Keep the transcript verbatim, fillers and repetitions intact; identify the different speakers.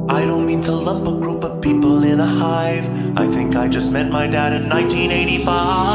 Speaker 1: I don't mean to lump a group of people in a hive. I think I just met my dad in nineteen eighty-five.